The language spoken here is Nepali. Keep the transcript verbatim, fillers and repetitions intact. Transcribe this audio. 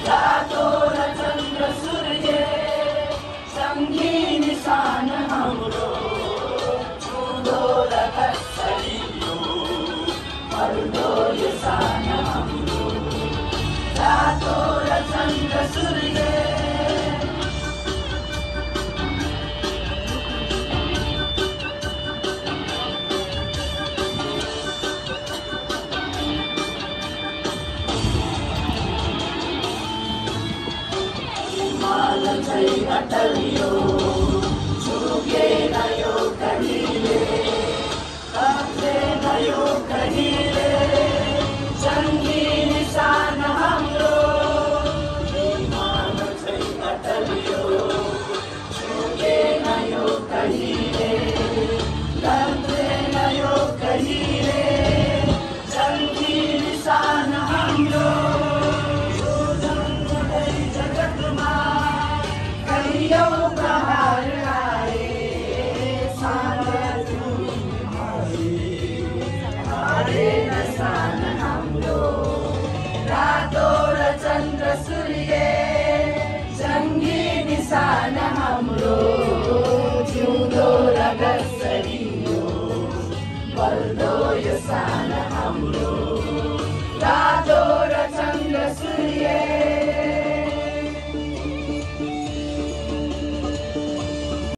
रातो र चन्द्र सूर्य सँगै निशान हाम्रो छुँदो र कसरी यो पर्दो यो सान हाम्रो रातो र चन्द्र सूर्य अटलियो झुकेन यो कहिले कब्जेन यो कहिले जङ्गी निशान हाम्रो हिमाल चाहिँ अटलियो झुकेन यो कहिले कब्जेन यो कहिले जङ्गी निशान हाम्रो रातो र चन्द्र सूर्य सँगै निशान हाम्रो जिउँदो र कसरी यो बल्दो यो सान